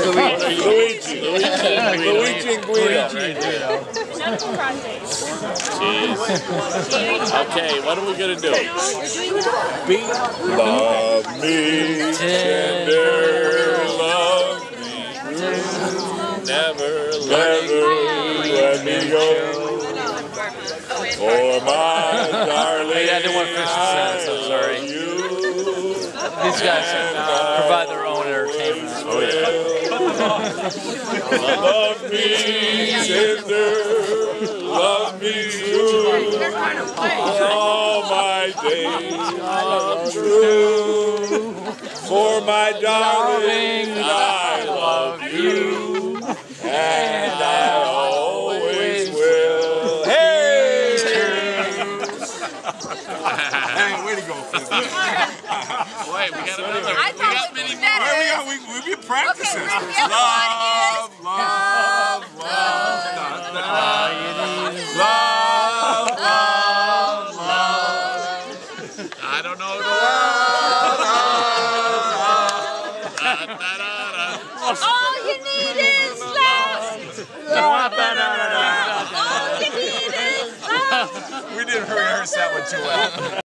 Luigi and Guido. Jeez. Okay, what are we gonna do? Love me tender, love me true, never let me go. For my darling, I didn't want to finish the sentence, I'm sorry. These guys provide their own entertainment. Oh yeah. Love me tender, love me true, for all my days I'm true. For my darling, I love you, and I always will. Hey! Hey, way to go, Phil. Wait, we got another. I We got many more. We've been practicing. Okay, Love, love, love, love, love, love. I don't know. All you need is love. All you need is love. We didn't rehearse that one too well.